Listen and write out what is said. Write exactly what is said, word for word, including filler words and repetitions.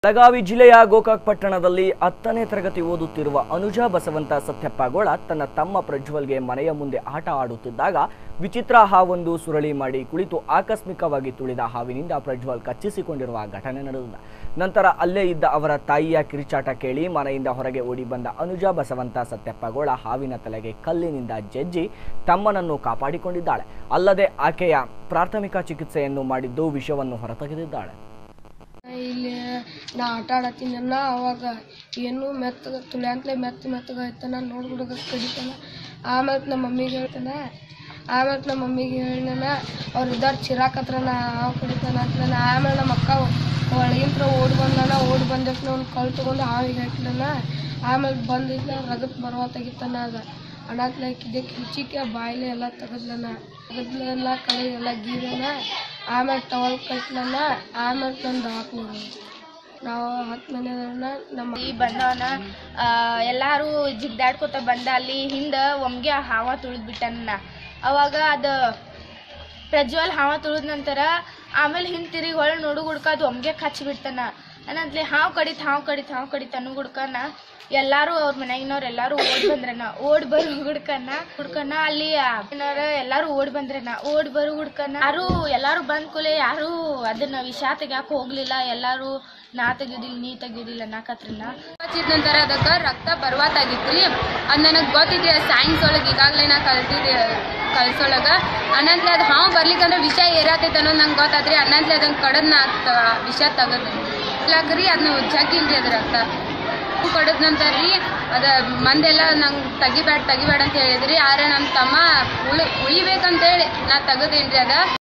ಬೆಳಗಾವಿ ಜಿಲ್ಲೆಯ ಗೋಕಾಕ್ ಪಟ್ಟಣದಲ್ಲಿ ಹತ್ತನೇ ತರಗತಿ ಓದುತ್ತಿರುವ ಅನುಜಾ ಬಸವಂತ ಸತ್ಯಪ್ಪಗೋಳ ತನ್ನ ತಮ್ಮ ಪ್ರಜ್ವಲ್ಗೆ ಮನೆಯ ಮುಂದೆ ಆಟ ಆಡುತ್ತಿದ್ದಾಗ ವಿಚಿತ್ರ ಹಾವೊಂದು ಸುರಳಿ ಮಾಡಿ ಕುಳಿತು ಆಕಸ್ಮಿಕವಾಗಿ ತುಳಿದ ಹಾವಿನಿಂದ ಪ್ರಜ್ವಲ್ ಕಚ್ಚಿಸಿಕೊಂಡಿರುವ ಘಟನೆ ನಡೆದಿದೆ. ನಂತರ ಅಲ್ಲೇ ಇದ್ದ ಅವರ ತಾಯಿಯ ಕಿರಿಚಾಟ ಕೇಳಿ ಮನೆಯಿಂದ ಹೊರಗೆ ಓಡಿ ಬಂದ ಅನುಜಾ ಬಸವಂತ ಸತ್ಯಪ್ಪಗೋಳ ಹಾವಿನ ತಲೆಗೆ ಕಲ್ಲಿನಿಂದ ಜಜ್ಜಿ ತಮ್ಮನನ್ನು ಕಾಪಾಡಿಕೊಂಡಿದ್ದಾಳೆ. ಅಲ್ಲದೆ ಆಕೆಯ ಪ್ರಾಥಮಿಕ ಚಿಕಿತ್ಸೆಯನ್ನು ಮಾಡಿದ್ದು ವಿಷವನ್ನು ಹೊರತೆಗೆದಿದ್ದಾಳೆ. ಇಲ್ಲಿ ನಾ ಆಟ ಆಡತ್ತೀನಲ್ಲ ಅವಾಗ ಏನು ಮೆತ್ತಗ ತುಳಿಯಂತಲೇ ಮೆತ್ತ ಮೆತ್ತಗ ಆಯ್ತಾನ ನೋಡಿ ಹುಡುಗ ಕಡಿತಾನ. ಆಮೇಲೆ ನಮ್ಮ ಮಮ್ಮಿಗೆ ಹೇಳ್ತಾನೆ ಆಮೇಲೆ ನಮ್ಮ ಮಮ್ಮಿಗೆ ಹೇಳಿನ ಅವ್ರು ಇದ್ದಾರ ಚಿರಾಕತ್ರನ ಹಾವು ಕಡಿತಾನ ಅಂತಲನ. ಆಮೇಲೆ ನಮ್ಮ ಅಕ್ಕ ಒಳಗಿಂತ್ರ ಓಡಿ ಬಂದಾನ. ಓಡಿ ಬಂದಕ್ಕೆ ಅವ್ನು ಕಲ್ಲು ತೊಗೊಂಡು ಹಾವಿಗೆ ಹಾಕಿದಾನ. ಆಮೇಲೆ ಬಂದಿದ್ದ ರಗತ್ ಬರುವ ತೆಗಿತಾನ. ಅದ ಅಣತ್ಲೆ ಕಿದೆ ಕಿಚಿಕೆ ಬಾಯಿಲೆ ಎಲ್ಲ ತೆಗದ್ಲನ ತೆಗದ್ಲೆಲ್ಲ ಕಡೆ ಎಲ್ಲ ಗೀದನ. ಆಮೇಲೆ ಟವಲ್ ಕಟ್ಲನ. ಆಮೇಲೆ ತಂದು ದವಾಖಾನೆ ನಾವು ಹತ್ತು ಮನೆಯವ್ರನ್ನ ನಮ್ಮ ಈ ಬಂದವನ ಎಲ್ಲರೂ ಜಿಗ್ದಾಡ್ಕೊತ ಬಂದ ಅಲ್ಲಿ ಹಿಂದೆ ಒಮ್ಗೆ ಹಾವ ತುಳಿದ್ಬಿಟ್ಟನ. ಅವಾಗ ಅದು ಪ್ರಜ್ವಲ್ ಹಾವ ತುಳಿದ ನಂತರ ಆಮೇಲೆ ಹಿಂದೆ ತಿರುಗಿ ಹೊಳೆ ನೋಡು ಗುಡ್ಕ ಅದು ಒಮ್ಗೆ ಕಚ್ಚಿಬಿಡ್ತಾನ. ಅನ್ನತ್ಲೆ ಹಾವು ಕಡಿತ ಹಾವು ಕಡಿತ ಹಾವು ಕಡಿತ ಅನ್ನು ಗುಡ್ಕನ ಎಲ್ಲರೂ ಅವ್ರ ಮನೆಗಿನವ್ರು ಎಲ್ಲರೂ ಓಡಿ ಬಂದ್ರನ. ಓಡಿ ಬರು ಹುಡ್ಕನ ಹುಡ್ಕನ ಅಲ್ಲಿ ಎಲ್ಲರೂ ಓಡಿ ಬಂದ್ರನ. ಓಡಿ ಬರು ಹುಡ್ಕನ ಯಾರು ಎಲ್ಲರೂ ಬಂದ್ ಕೂಲೆ ಯಾರು ಅದನ್ನ ವಿಷ ತೆಗ್ಯಾಕ ಹೋಗ್ಲಿಲ್ಲ. ಎಲ್ಲರೂ ನಾ ತೆಗಿಯೋದಿಲ್ಲ ನೀ ತೆಗಿಯೋದಿಲ್ಲ ಅನ್ನಕತ್ರನ. ಹಚ್ಚಿದ ನಂತರ ಅದಕ್ಕೆ ರಕ್ತ ಬರ್ವಾತಾಗಿತ್ರಿ. ಅದು ನನಗೆ ಗೊತ್ತಿದೆ ಸೈನ್ಸ್ ಒಳಗೆ ಈಗಾಗಲೇ ನಾ ಕಲ್ತಿದ್ದೆ ಕಲ್ಸೊಳಗೆ. ಅನ್ನಂತ್ಲೆ ಅದು ಹಾವು ಬರ್ಲಿಕ್ಕಂದ್ರೆ ವಿಷ ಏರಾತೈತೆ ಅನ್ನೋದು ನಂಗೆ ಗೊತ್ತಾದ್ರಿ. ಅನ್ನಂತ್ಲೆ ಅದನ್ನ ಕಡದ್ ನಾ ವಿಷ ತೆಗದ್ರಿ ಇಲ್ಲಾಕ್ರಿ ಅದನ್ನ ಜಗ್ಗಿಲ್ರಿ ಅದ್ರ ರಕ್ತ ಕಡದ ನಂತರ ರೀ ಅದ ಮಂದೆಲ್ಲ ನಂಗೆ ತೆಗಿಬೇಡ ತೆಗಿಬೇಡ ಅಂತ ಹೇಳಿದ್ರಿ. ಆದ್ರೆ ನಮ್ಮ ತಮ್ಮ ಉಳಿ ಉಳಿಬೇಕಂತೇಳಿ ನಾ ತೆಗದೇನ್ರಿ ಅದ.